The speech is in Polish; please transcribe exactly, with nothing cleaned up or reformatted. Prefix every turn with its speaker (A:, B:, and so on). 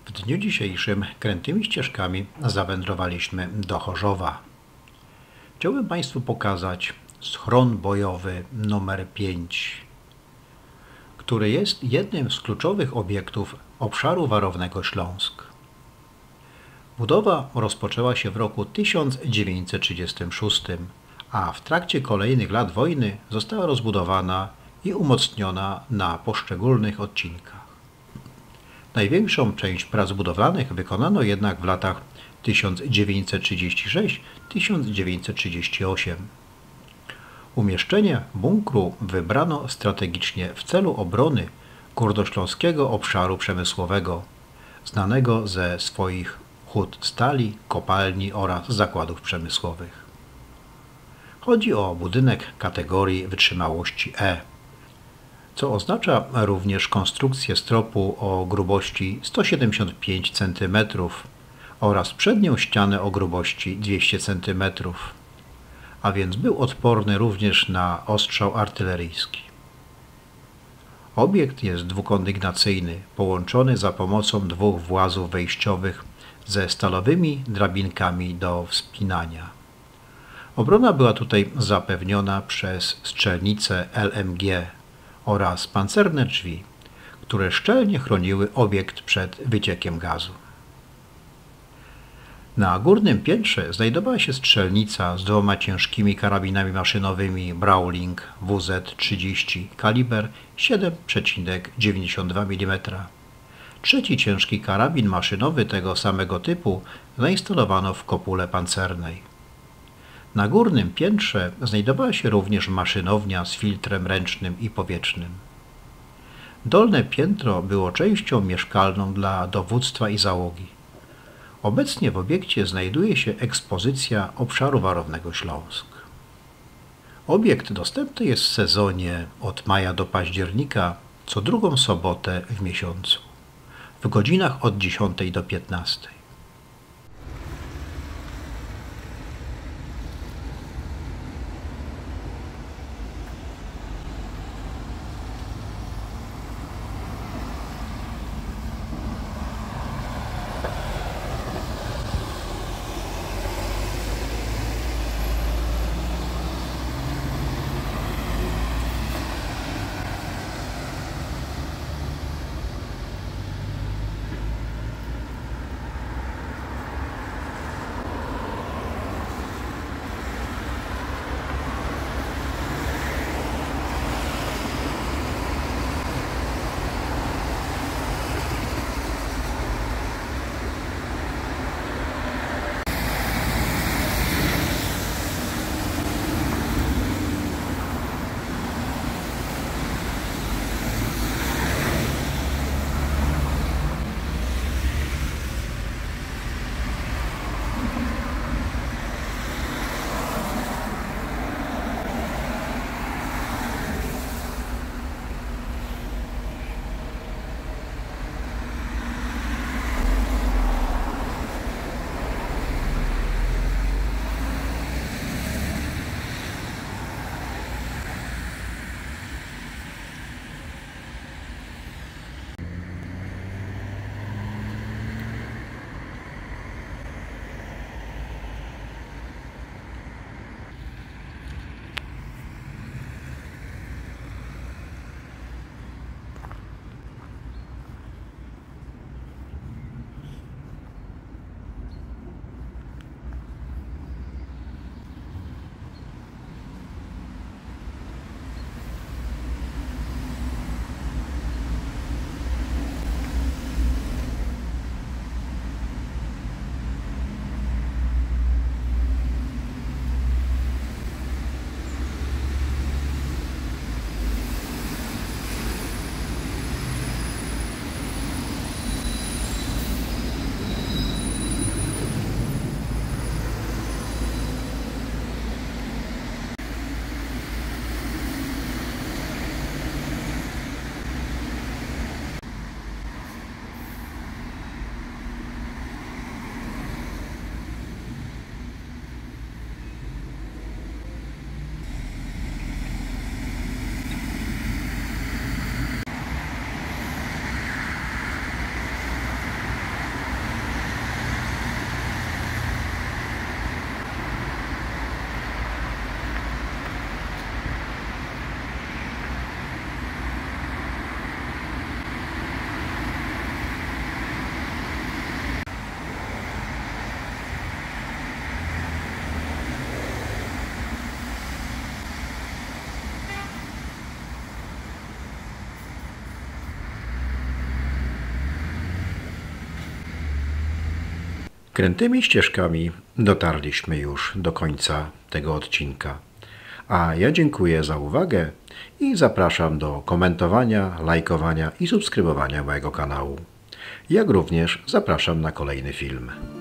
A: W dniu dzisiejszym krętymi ścieżkami zawędrowaliśmy do Chorzowa. Chciałbym Państwu pokazać schron bojowy numer pięć, który jest jednym z kluczowych obiektów obszaru warownego Śląsk. Budowa rozpoczęła się w roku tysiąc dziewięćset trzydziestym szóstym, a w trakcie kolejnych lat wojny została rozbudowana i umocniona na poszczególnych odcinkach. Największą część prac budowlanych wykonano jednak w latach tysiąc dziewięćset trzydziestym szóstym do tysiąc dziewięćset trzydziestego ósmego. Umieszczenie bunkru wybrano strategicznie w celu obrony górnośląskiego obszaru przemysłowego, znanego ze swoich hut stali, kopalni oraz zakładów przemysłowych. Chodzi o budynek kategorii wytrzymałości E, co oznacza również konstrukcję stropu o grubości sto siedemdziesiąt pięć centymetrów oraz przednią ścianę o grubości dwieście centymetrów, a więc był odporny również na ostrzał artyleryjski. Obiekt jest dwukondygnacyjny, połączony za pomocą dwóch włazów wejściowych ze stalowymi drabinkami do wspinania. Obrona była tutaj zapewniona przez strzelnice L M G oraz pancerne drzwi, które szczelnie chroniły obiekt przed wyciekiem gazu. Na górnym piętrze znajdowała się strzelnica z dwoma ciężkimi karabinami maszynowymi Browning W Z trzydzieści kaliber siedem przecinek dziewięćdziesiąt dwa milimetra. Trzeci ciężki karabin maszynowy tego samego typu zainstalowano w kopule pancernej. Na górnym piętrze znajdowała się również maszynownia z filtrem ręcznym i powietrznym. Dolne piętro było częścią mieszkalną dla dowództwa i załogi. Obecnie w obiekcie znajduje się ekspozycja obszaru warownego Śląsk. Obiekt dostępny jest w sezonie od maja do października, co drugą sobotę w miesiącu, w godzinach od dziesiątej do piętnastej. Krętymi ścieżkami dotarliśmy już do końca tego odcinka. A ja dziękuję za uwagę i zapraszam do komentowania, lajkowania i subskrybowania mojego kanału. Jak również zapraszam na kolejny film.